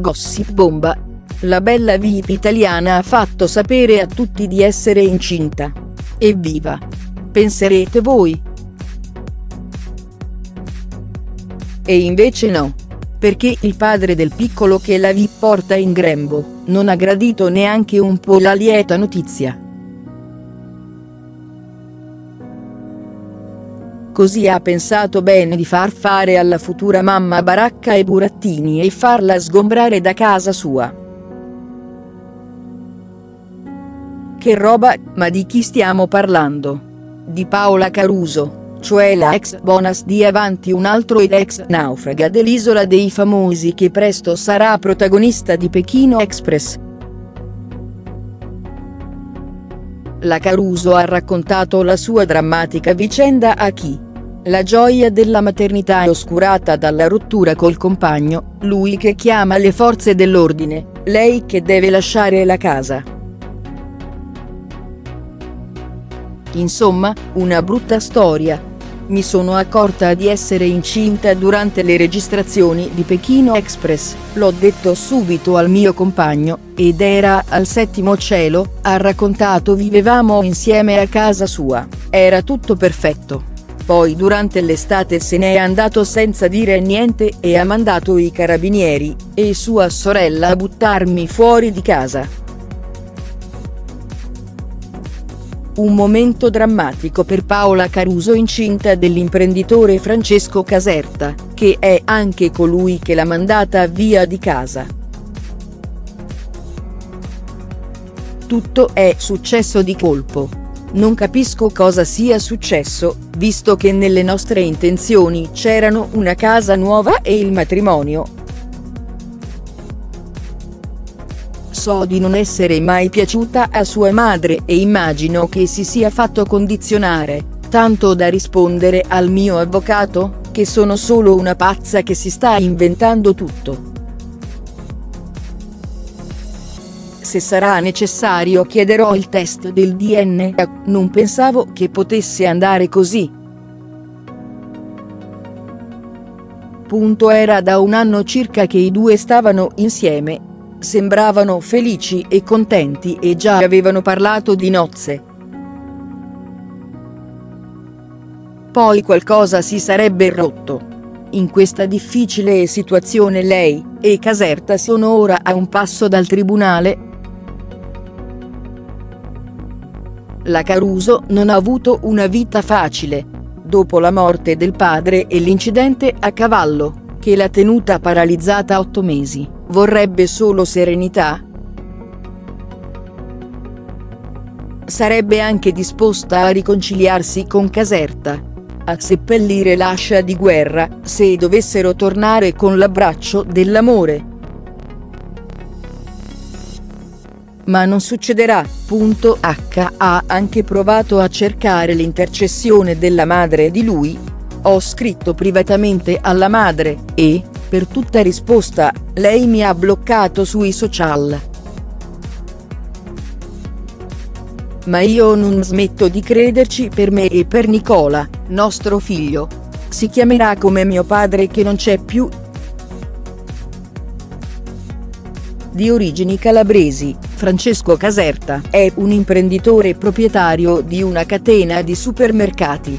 Gossip bomba. La bella VIP italiana ha fatto sapere a tutti di essere incinta. Evviva! Penserete voi? E invece no. Perché il padre del piccolo che la VIP porta in grembo, non ha gradito neanche un po' la lieta notizia. Così ha pensato bene di far fare alla futura mamma baracca e burattini e farla sgombrare da casa sua. Che roba, ma di chi stiamo parlando? Di Paola Caruso, cioè la ex bonus di Avanti un altro ed ex naufraga dell'Isola dei Famosi che presto sarà protagonista di Pechino Express. La Caruso ha raccontato la sua drammatica vicenda a Chi. La gioia della maternità è oscurata dalla rottura col compagno, lui che chiama le forze dell'ordine, lei che deve lasciare la casa. Insomma, una brutta storia. Mi sono accorta di essere incinta durante le registrazioni di Pechino Express, l'ho detto subito al mio compagno, ed era al 7° cielo, ha raccontato. Vivevamo insieme a casa sua, era tutto perfetto. Poi durante l'estate se n'è andato senza dire niente e ha mandato i carabinieri e sua sorella a buttarmi fuori di casa. Un momento drammatico per Paola Caruso, incinta dell'imprenditore Francesco Caserta, che è anche colui che l'ha mandata via di casa. Tutto è successo di colpo. Non capisco cosa sia successo, visto che nelle nostre intenzioni c'erano una casa nuova e il matrimonio. So di non essere mai piaciuta a sua madre e immagino che si sia fatto condizionare, tanto da rispondere al mio avvocato, che sono solo una pazza che si sta inventando tutto. Se sarà necessario chiederò il test del DNA, non pensavo che potesse andare così. Era da un anno circa che i due stavano insieme. Sembravano felici e contenti e già avevano parlato di nozze. Poi qualcosa si sarebbe rotto. In questa difficile situazione lei e Caserta sono ora a un passo dal tribunale. La Caruso non ha avuto una vita facile. Dopo la morte del padre e l'incidente a cavallo, che l'ha tenuta paralizzata 8 mesi, vorrebbe solo serenità? Sarebbe anche disposta a riconciliarsi con Caserta, a seppellire l'ascia di guerra, se dovessero tornare con l'abbraccio dell'amore. Ma non succederà. Ha anche provato a cercare l'intercessione della madre di lui. Ho scritto privatamente alla madre, e, per tutta risposta, lei mi ha bloccato sui social. Ma io non smetto di crederci per me e per Nicola, nostro figlio. Si chiamerà come mio padre che non c'è più. Di origini calabresi, Francesco Caserta è un imprenditore proprietario di una catena di supermercati.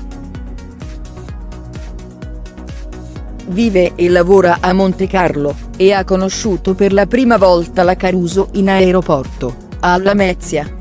Vive e lavora a Montecarlo, e ha conosciuto per la prima volta la Caruso in aeroporto, a Lamezia.